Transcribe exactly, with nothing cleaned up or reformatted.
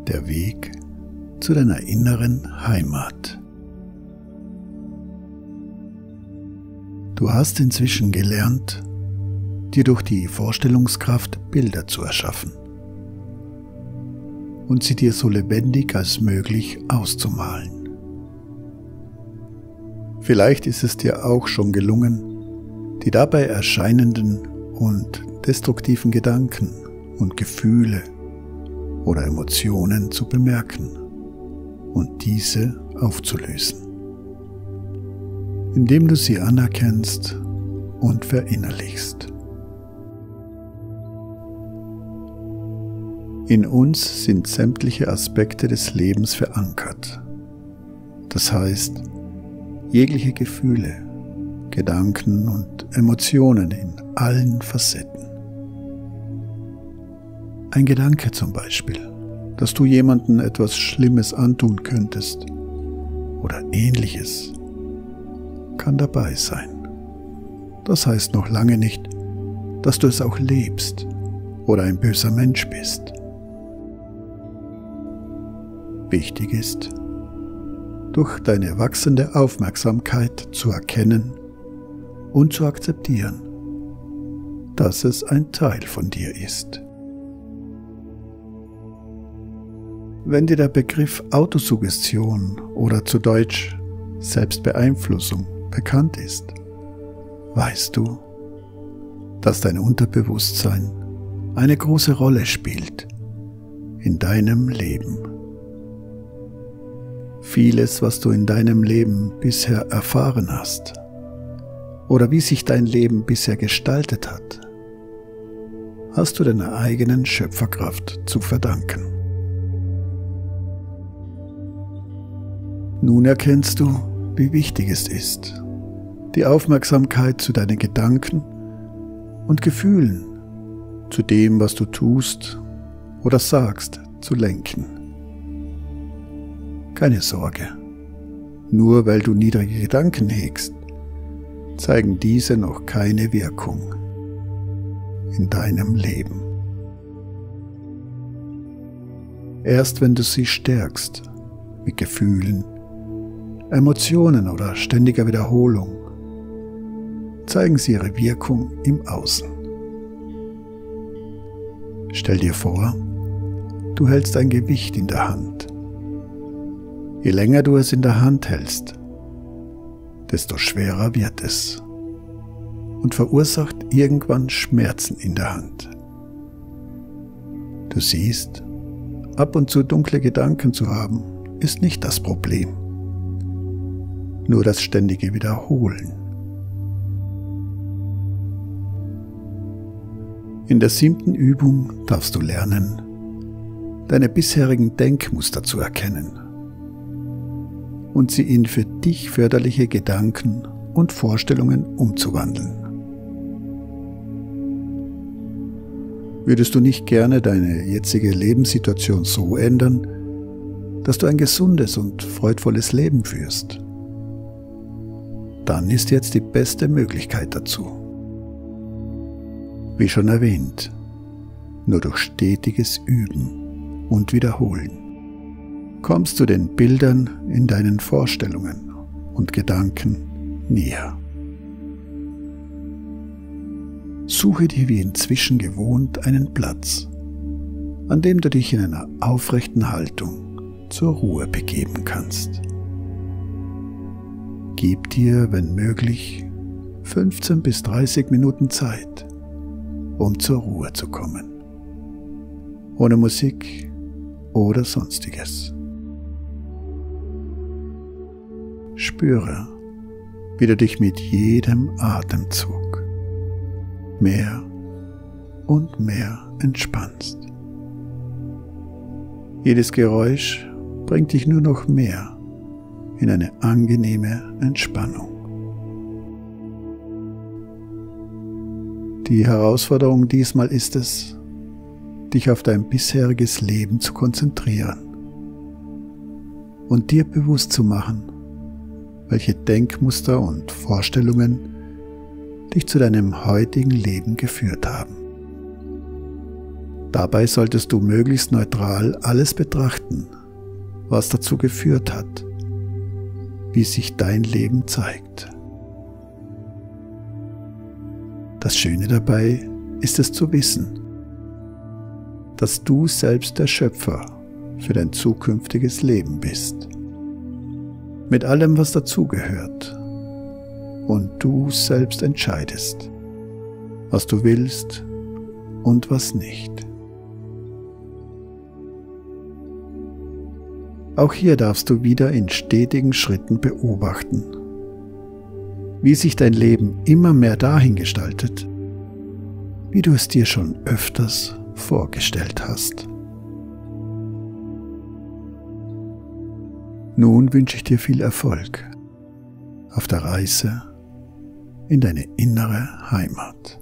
Der Weg zu deiner inneren Heimat. Du hast inzwischen gelernt, dir durch die Vorstellungskraft Bilder zu erschaffen und sie dir so lebendig als möglich auszumalen. Vielleicht ist es dir auch schon gelungen, die dabei erscheinenden und destruktiven Gedanken und Gefühle oder Emotionen zu bemerken und diese aufzulösen, indem du sie anerkennst und verinnerlichst. In uns sind sämtliche Aspekte des Lebens verankert. Das heißt, jegliche Gefühle, Gedanken und Emotionen in allen Facetten. Ein Gedanke zum Beispiel, dass du jemandem etwas Schlimmes antun könntest oder Ähnliches, kann dabei sein. Das heißt noch lange nicht, dass du es auch lebst oder ein böser Mensch bist. Wichtig ist, durch deine wachsende Aufmerksamkeit zu erkennen und zu akzeptieren, dass es ein Teil von dir ist. Wenn dir der Begriff Autosuggestion oder zu Deutsch Selbstbeeinflussung bekannt ist, weißt du, dass dein Unterbewusstsein eine große Rolle spielt in deinem Leben. Vieles, was du in deinem Leben bisher erfahren hast oder wie sich dein Leben bisher gestaltet hat, hast du deiner eigenen Schöpferkraft zu verdanken. Nun erkennst du, wie wichtig es ist, die Aufmerksamkeit zu deinen Gedanken und Gefühlen, zu dem, was du tust oder sagst, zu lenken. Keine Sorge, nur weil du niedrige Gedanken hegst, zeigen diese noch keine Wirkung in deinem Leben. Erst wenn du sie stärkst mit Gefühlen, Emotionen oder ständiger Wiederholung, zeigen sie ihre Wirkung im Außen. Stell dir vor, du hältst ein Gewicht in der Hand. Je länger du es in der Hand hältst, desto schwerer wird es und verursacht irgendwann Schmerzen in der Hand. Du siehst, ab und zu dunkle Gedanken zu haben, ist nicht das Problem. Nur das ständige Wiederholen. In der siebten Übung darfst du lernen, deine bisherigen Denkmuster zu erkennen und sie in für dich förderliche Gedanken und Vorstellungen umzuwandeln. Würdest du nicht gerne deine jetzige Lebenssituation so ändern, dass du ein gesundes und freudvolles Leben führst? Dann ist jetzt die beste Möglichkeit dazu. Wie schon erwähnt, nur durch stetiges Üben und Wiederholen kommst du den Bildern in deinen Vorstellungen und Gedanken näher. Suche dir wie inzwischen gewohnt einen Platz, an dem du dich in einer aufrechten Haltung zur Ruhe begeben kannst. Gib dir, wenn möglich, fünfzehn bis dreißig Minuten Zeit, um zur Ruhe zu kommen, ohne Musik oder Sonstiges. Spüre, wie du dich mit jedem Atemzug mehr und mehr entspannst. Jedes Geräusch bringt dich nur noch mehr in eine angenehme Entspannung. Die Herausforderung diesmal ist es, dich auf dein bisheriges Leben zu konzentrieren und dir bewusst zu machen, welche Denkmuster und Vorstellungen dich zu deinem heutigen Leben geführt haben. Dabei solltest du möglichst neutral alles betrachten, was dazu geführt hat, wie sich dein Leben zeigt. Das Schöne dabei ist es zu wissen, dass du selbst der Schöpfer für dein zukünftiges Leben bist. Mit allem, was dazugehört. Und du selbst entscheidest, was du willst und was nicht. Auch hier darfst du wieder in stetigen Schritten beobachten, wie sich dein Leben immer mehr dahin gestaltet, wie du es dir schon öfters vorgestellt hast. Nun wünsche ich dir viel Erfolg auf der Reise in deine innere Heimat.